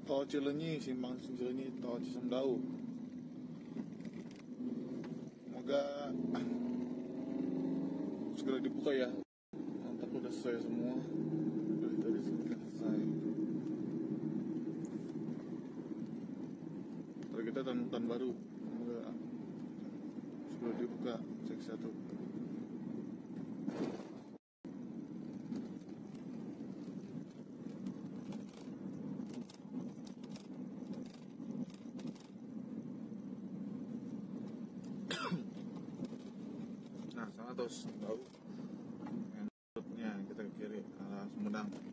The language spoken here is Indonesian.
Tol Cileunyi, simpang Cileunyi, tol Cisumdawu. Semoga segera dibuka ya. Mantap, udah selesai semua. Dari tadi sudah selesai. Ntar kita tonton baru. Semoga segera dibuka seksi 1. Nah, sana terus tahu yang kita ke kiri arah Sumedang.